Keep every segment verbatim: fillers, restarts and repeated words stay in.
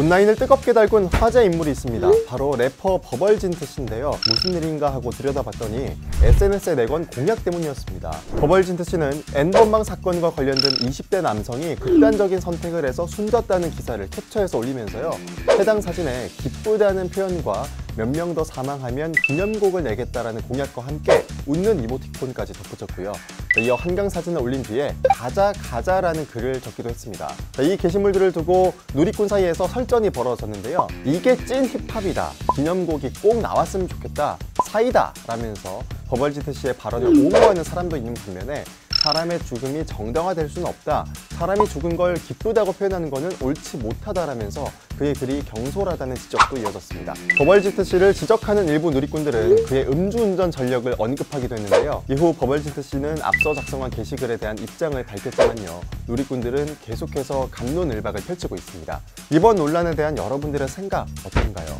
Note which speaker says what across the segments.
Speaker 1: 온라인을 뜨겁게 달군 화제 인물이 있습니다. 바로 래퍼 버벌진트 씨인데요. 무슨 일인가 하고 들여다봤더니 에스엔에스에 내건 공약 때문이었습니다. 버벌진트 씨는 N번방 사건과 관련된 이십 대 남성이 극단적인 선택을 해서 숨졌다는 기사를 캡처해서 올리면서요. 해당 사진에 기쁘다는 표현과 몇 명 더 사망하면 기념곡을 내겠다라는 공약과 함께 웃는 이모티콘까지 덧붙였고요. 이어 한강 사진을 올린 뒤에 가자 가자라는 글을 적기도 했습니다. 이 게시물들을 두고 누리꾼 사이에서 설전이 벌어졌는데요. 이게 찐 힙합이다. 기념곡이 꼭 나왔으면 좋겠다. 사이다 라면서 버벌진트 씨의 발언을 옹호하는 사람도 있는 반면에 사람의 죽음이 정당화될 수는 없다. 사람이 죽은 걸 기쁘다고 표현하는 것은 옳지 못하다라면서 그의 글이 경솔하다는 지적도 이어졌습니다. 버벌진트 씨를 지적하는 일부 누리꾼들은 그의 음주운전 전력을 언급하기도 했는데요. 이후 버벌진트 씨는 앞서 작성한 게시글에 대한 입장을 밝혔지만요. 누리꾼들은 계속해서 갑론을박을 펼치고 있습니다. 이번 논란에 대한 여러분들의 생각 어떤가요?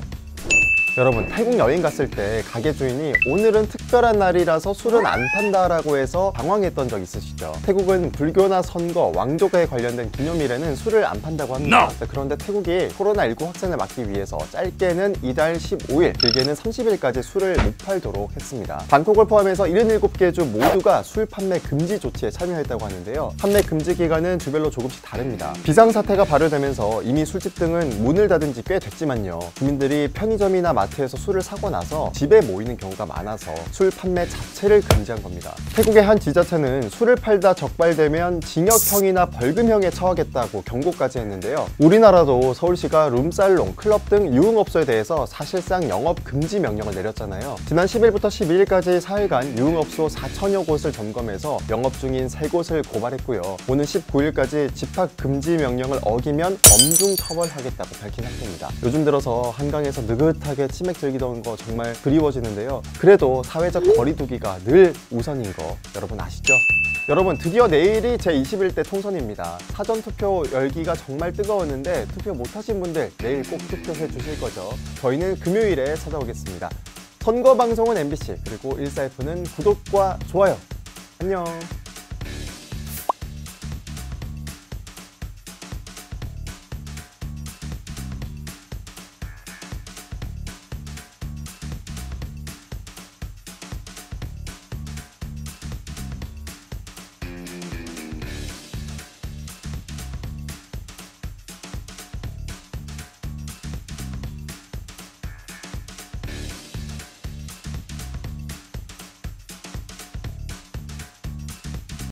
Speaker 1: 여러분, 태국 여행 갔을 때 가게 주인이 오늘은 특별한 날이라서 술은 안 판다라고 해서 당황했던 적 있으시죠? 태국은 불교나 선거, 왕족에 관련된 기념일에는 술을 안 판다고 합니다. No. 그런데 태국이 코로나 십구 확산을 막기 위해서 짧게는 이달 십오 일, 길게는 삼십 일까지 술을 못 팔도록 했습니다. 방콕을 포함해서 칠십칠 개 주 모두가 술 판매 금지 조치에 참여했다고 하는데요. 판매 금지 기간은 주별로 조금씩 다릅니다. 비상사태가 발효되면서 이미 술집 등은 문을 닫은 지 꽤 됐지만요. 주민들이 편의점이나 마트에서 술을 사고 나서 집에 모이는 경우가 많아서 술 판매 자체를 금지한 겁니다. 태국의 한 지자체는 술을 팔다 적발되면 징역형이나 벌금형에 처하겠다고 경고까지 했는데요. 우리나라도 서울시가 룸살롱, 클럽 등 유흥업소에 대해서 사실상 영업 금지 명령을 내렸잖아요. 지난 십 일부터 십이 일까지 사 일간 유흥업소 사천여 곳을 점검해서 영업 중인 세 곳을 고발했고요. 오는 십구 일까지 집합 금지 명령을 어기면 엄중 처벌하겠다고 밝힌 상태입니다. 요즘 들어서 한강에서 느긋하게 치맥 즐기던 거 정말 그리워지는데요. 그래도 사회적 거리두기가 늘 우선인 거 여러분 아시죠? 여러분, 드디어 내일이 제이십일 대 총선입니다. 사전투표 열기가 정말 뜨거웠는데 투표 못하신 분들 내일 꼭 투표해 주실 거죠? 저희는 금요일에 찾아오겠습니다. 선거 방송은 엠비씨, 그리고 일사에프는 구독과 좋아요. 안녕.